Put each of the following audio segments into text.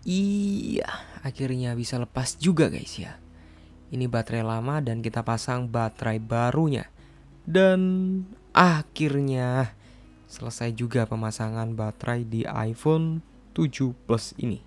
Iya, akhirnya bisa lepas juga guys ya. Ini baterai lama dan kita pasang baterai barunya. Dan akhirnya selesai juga pemasangan baterai di iPhone 7 Plus ini.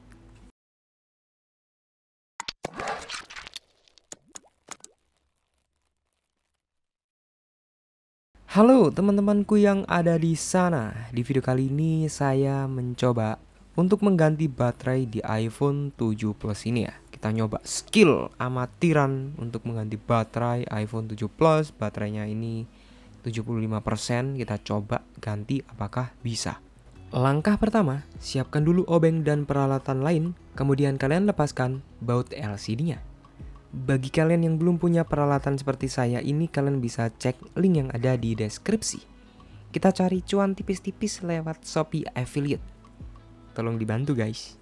Halo teman-temanku yang ada di sana. Di video kali ini saya mencoba untuk mengganti baterai di iPhone 7 Plus ini ya. Kita nyoba skill amatiran untuk mengganti baterai iPhone 7 Plus. Baterainya ini 75%, kita coba ganti apakah bisa. Langkah pertama, siapkan dulu obeng dan peralatan lain, kemudian kalian lepaskan baut LCD-nya. Bagi kalian yang belum punya peralatan seperti saya ini, kalian bisa cek link yang ada di deskripsi. Kita cari cuan tipis-tipis lewat Shopee Affiliate. Tolong dibantu guys.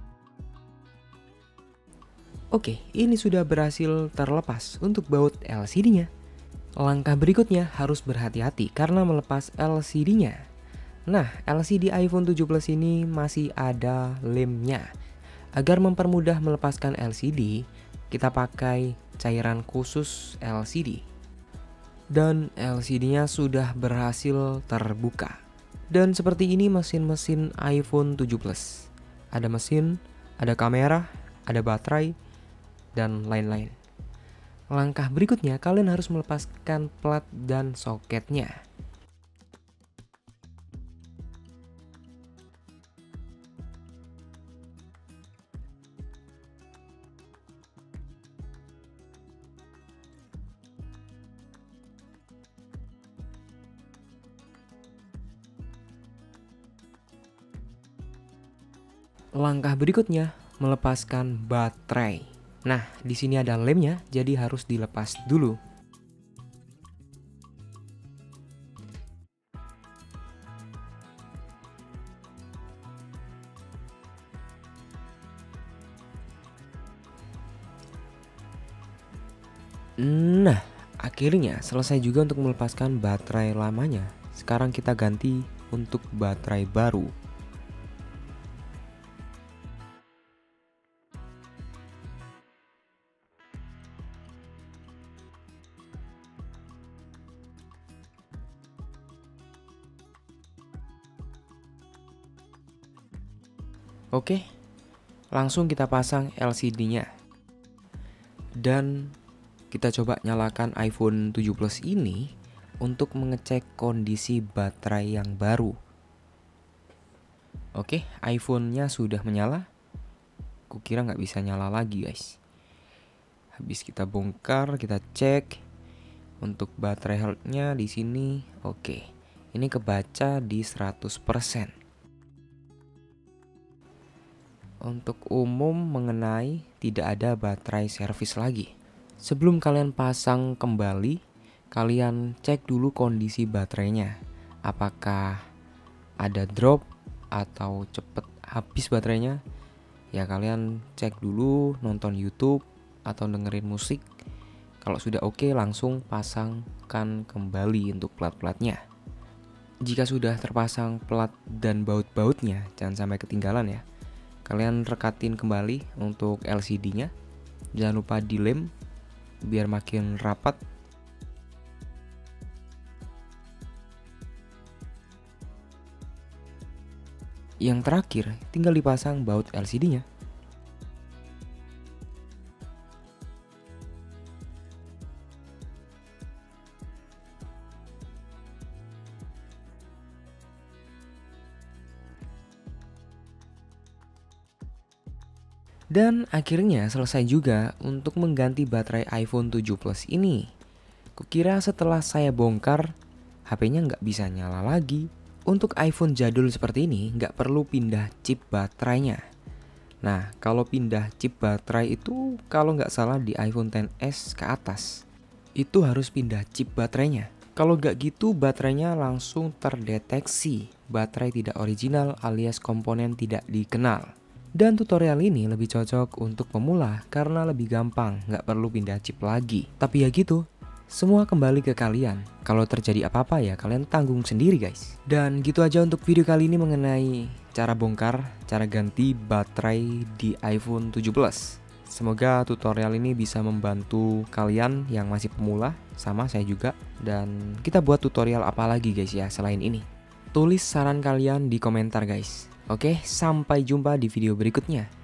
Oke, ini sudah berhasil terlepas untuk baut LCD-nya. Langkah berikutnya harus berhati-hati karena melepas LCD-nya. Nah, LCD iPhone 7 Plus ini masih ada lemnya. Agar mempermudah melepaskan LCD, kita pakai cairan khusus LCD. Dan LCD-nya sudah berhasil terbuka. Dan seperti ini mesin-mesin iPhone 7 Plus. Ada mesin, ada kamera, ada baterai, dan lain-lain. Langkah berikutnya, kalian harus melepaskan plat dan soketnya. Langkah berikutnya, melepaskan baterai. Nah, di sini ada lemnya, jadi harus dilepas dulu. Nah, akhirnya selesai juga untuk melepaskan baterai lamanya. Sekarang kita ganti untuk baterai baru. Oke, langsung kita pasang LCD-nya. Dan kita coba nyalakan iPhone 7 Plus ini untuk mengecek kondisi baterai yang baru. Oke, iPhone-nya sudah menyala. Kukira nggak bisa nyala lagi guys. Habis kita bongkar, kita cek untuk baterai health-nya di sini. Oke, ini kebaca di 100%. Untuk umum mengenai tidak ada baterai servis lagi. Sebelum kalian pasang kembali, kalian cek dulu kondisi baterainya. Apakah ada drop atau cepet habis baterainya? Ya kalian cek dulu, nonton YouTube atau dengerin musik. Kalau sudah oke, langsung pasangkan kembali untuk plat-platnya. Jika sudah terpasang plat dan baut-bautnya, jangan sampai ketinggalan ya. Kalian rekatin kembali untuk LCD-nya. Jangan lupa dilem biar makin rapat. Yang terakhir, tinggal dipasang baut LCD-nya. Dan akhirnya selesai juga untuk mengganti baterai iPhone 7 Plus ini. Kukira setelah saya bongkar, HP-nya nggak bisa nyala lagi. Untuk iPhone jadul seperti ini nggak perlu pindah chip baterainya. Nah, kalau pindah chip baterai itu kalau nggak salah di iPhone XS ke atas, itu harus pindah chip baterainya. Kalau nggak gitu baterainya langsung terdeteksi baterai tidak original alias komponen tidak dikenal. Dan tutorial ini lebih cocok untuk pemula karena lebih gampang, nggak perlu pindah chip lagi. Tapi ya gitu, Semua kembali ke kalian. Kalau terjadi apa-apa ya kalian tanggung sendiri guys. Dan gitu aja untuk video kali ini mengenai cara bongkar, cara ganti baterai di iPhone 17. Semoga tutorial ini bisa membantu kalian yang masih pemula, sama saya juga. Dan kita buat tutorial apa lagi guys ya selain ini. Tulis saran kalian di komentar guys. Oke, sampai jumpa di video berikutnya.